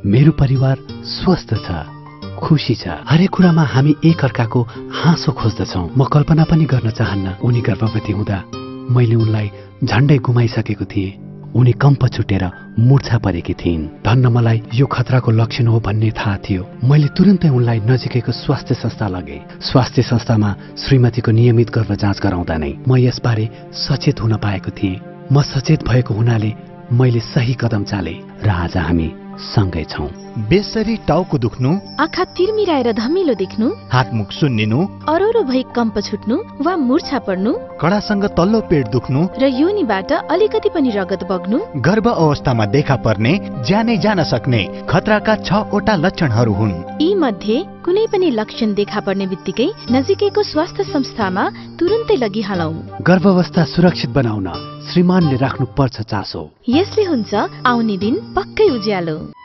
मेरो परिवार स्वस्थ छ, खुशी छ। हरेक कुरामा हामी एक अर्काको हाँसो खोज्दछौँ। म कल्पना पनि गर्न चाहन्न उनी गर्भवती हुँदा मैले उनलाई झण्डै गुमाइसकेको थिएँ। उनी कम्प छुटेर मूर्छा परेकी थिइन्। धन्न मलाई यो खतराको लक्षण हो भन्ने थाहा थियो। मैले तुरन्तै उनलाई नजिकैको स्वास्थ्य संस्था लगे। स्वास्थ्य संस्थामा श्रीमतीको नियमित गर्भ जाँच गराउँदा नै म यसबारे सचेत हुन पाएको थिएँ। म सचेत भएको हुनाले मैले सही कदम चाले र आज हामी सँगै छौं। बेसरी टाउको दुख्नु, आँखा तिरमिराएर धमिलो देख्नु, हातमुख सुन्निनु, अरोरो भई कम्प छुट्नु वा मूर्छा पर्नु, कडासँग तल्लो पेट दुख्नु र योनिबाट अलिकति पनि रगत बग्नु, गर्भ अवस्थामा देखा पर्ने, ज्यानै जान सक्ने खतराका 6 वटा लक्षणहरू हुन्। यी मध्ये कुनै पनि लक्षण देखा पर्ने बित्तिकै नजिकैको स्वास्थ्य संस्थामा तुरुन्तै लगिहालौं। गर्भावस्था सुरक्षित बनाउन श्रीमानले राख्नु पर्छ चासो। यसले हुन्छ आउने दिन पक्कै उज्यालो।